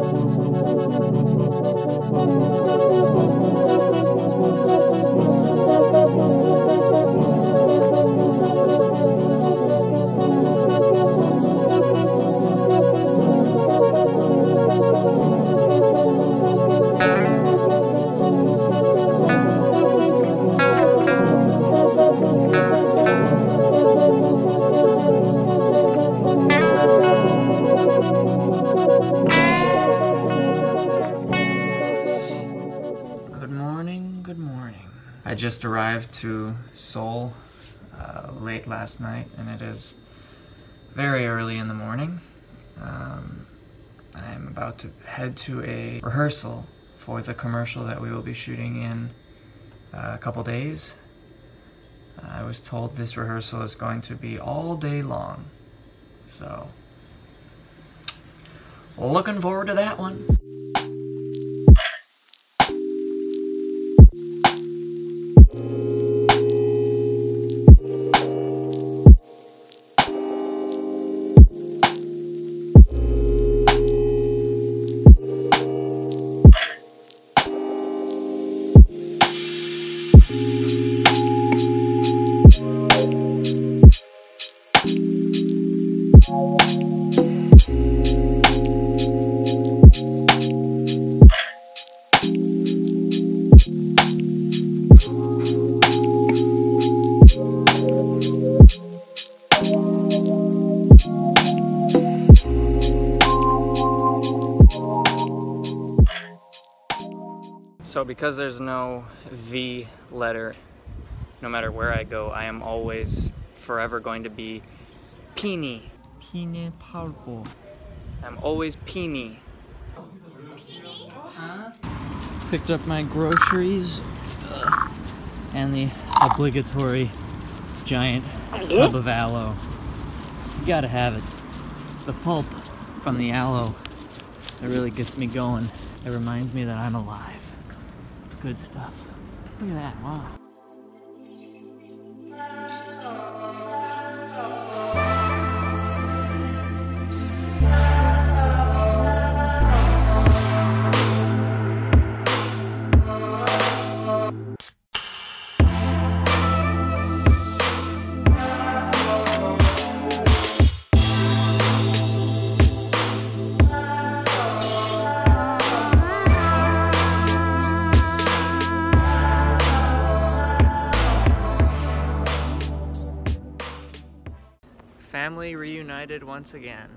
I just arrived to Seoul late last night, and it is very early in the morning. I'm about to head to a rehearsal for the commercial that we will be shooting in a couple days. I was told this rehearsal is going to be all day long, so looking forward to that one. So because there's no V letter, no matter where I go, I am always forever going to be Vinny. VINNYVLOG. I'm always Vinny. Picked up my groceries and the obligatory giant tub of aloe. You gotta have it. The pulp from the aloe that really gets me going. It reminds me that I'm alive. Good stuff. Look at that, wow. Family reunited once again.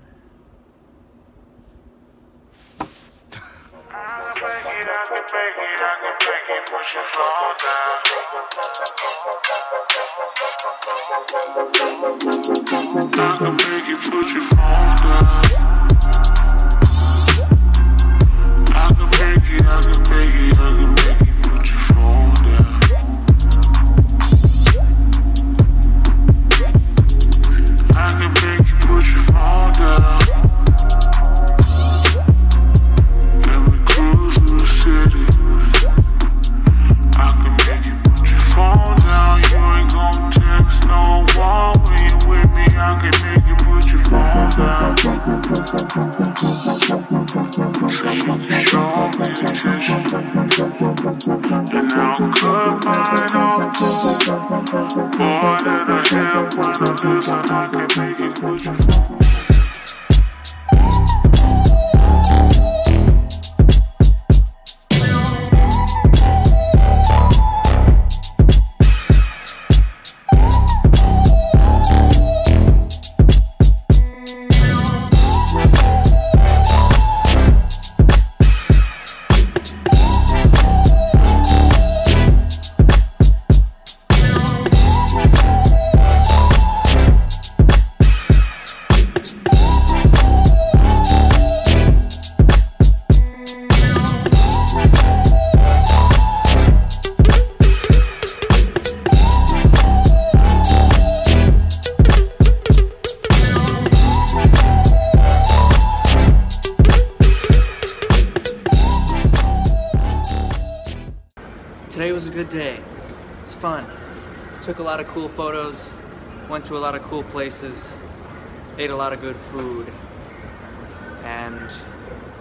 Today was a good day. It's fun. Took a lot of cool photos, went to a lot of cool places, ate a lot of good food, and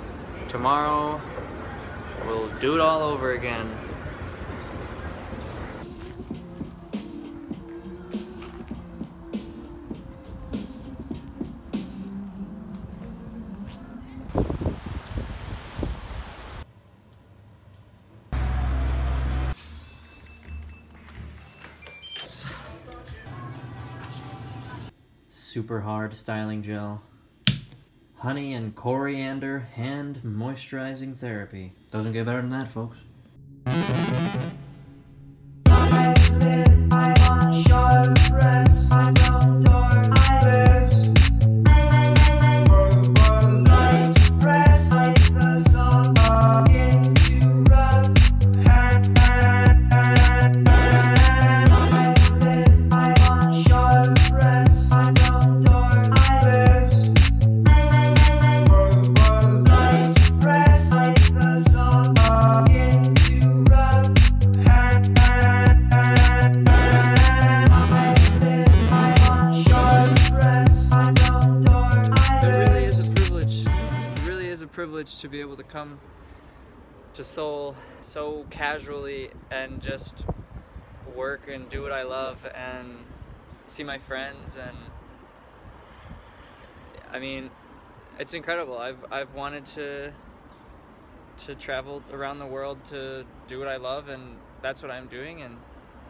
Tomorrow, we'll do it all over again. Super hard styling gel. Honey and coriander hand moisturizing therapy. Doesn't get better than that, folks. Privilege to be able to come to Seoul so casually and just work and do what I love and see my friends. And I mean, it's incredible. I've wanted to travel around the world to do what I love, and that's what I'm doing, and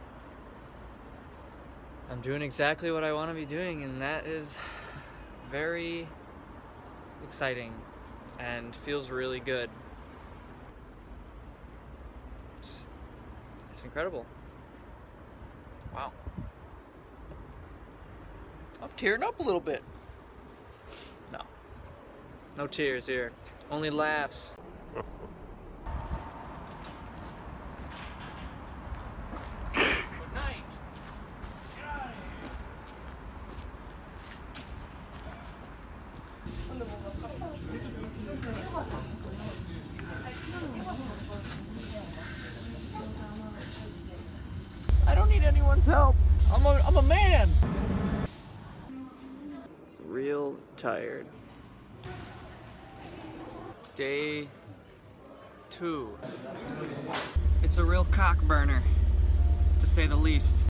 I'm doing exactly what I want to be doing, and that is very exciting and feels really good. It's incredible. Wow. I'm tearing up a little bit. No tears here. Only laughs. Good night. Get out of here. I don't need anyone's help. I'm a man. Real tired. Day 2. It's a real cock burner, to say the least.